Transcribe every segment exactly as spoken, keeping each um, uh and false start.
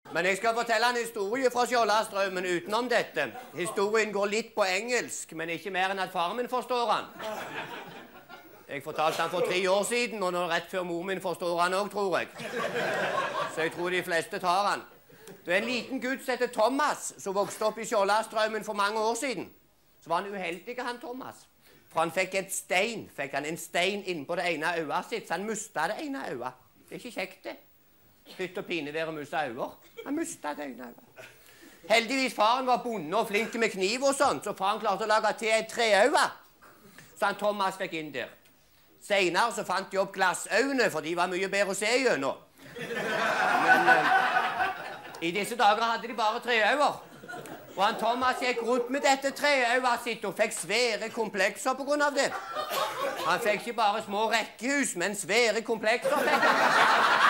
Men jeg skal fortelle en historie fra Skjoldastraumen utenom dette. Historien går litt på engelsk, men ikke mer enn at faren min forstår han. Jeg fortalte han for tre år siden, og nå rett før mor min forstår han også, tror jeg. Så jeg tror de fleste tar han. Det er en liten gutt som heter Thomas, som vokste opp i Skjoldastraumen for mange år siden. Så var han uheldig, han Thomas. For han fikk et stein, fikk han en stein inn på det ene øyet sitt, så han mistet det ene øyet. Det er ikke kjekt, det. Pytt og pine være å miste øyne. Han mistet det ene øyet. Heldigvis faren var bonde og flink med kniv og sånt, så faren klarte å lage til et treøye. Så han Thomas fikk inn der. Senere så fant de opp glassøyne, for de var mye bedre å se gjennom. Men eh, i disse dager hadde de bare treøyer. Og han Thomas gikk rundt med dette treøyet sitt og fikk svære komplekser på grunn av det. Han fikk ikke bare små rekkehus, men svære komplekser fikk han.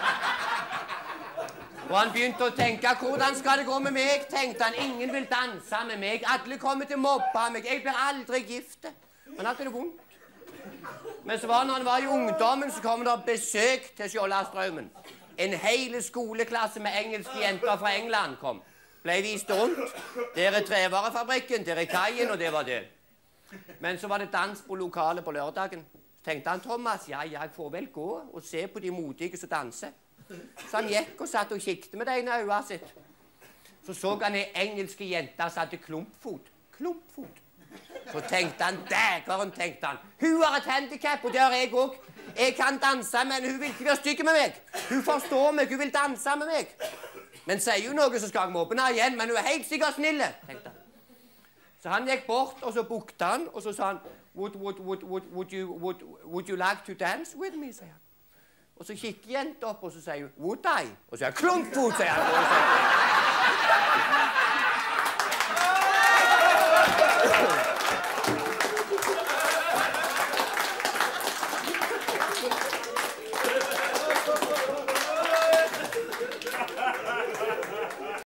Og han begynte å tenke, hvordan skal det gå med meg? Tenkte han, ingen vil danse med meg. Alle kommer til å mobbe meg. Jeg blir aldri gift. Han hadde det vondt. Men så var når han var i ungdommen, så kom det besøk til Skjoldastraumen. En hele skoleklasse med engelske jenter fra England kom. Ble vist rundt. Der er trevarefabrikken, der er kaien, og det var det. Men så var det dans på lokalet på lørdagen. Så tenkte han, Thomas, ja, jeg får vel gå og se på de modige som danser. Så han gikk og satt og kikket med det ene øyet sitt. Så så han en engelske jente som hadde klumpfot. Klumpfot. Så tenkte han, dægeren, tenkte han. Hun har et handicap, og det har jeg også. Jeg kan danse, men hun vil ikke være stygg med meg. Hun forstår meg, hun vil danse med meg. Men sier jo noe, så skal jeg mobbe henne igjen, men hun er helt sikkert snille, tenkte han. Så han gikk bort, og så bukte han, og så sa han, would, would, would, would, would, you, would, would you like to dance with me, sier han. Og så kikker jenta opp, og så sier hun, would I? Og så sier han, klumpfot, sier han.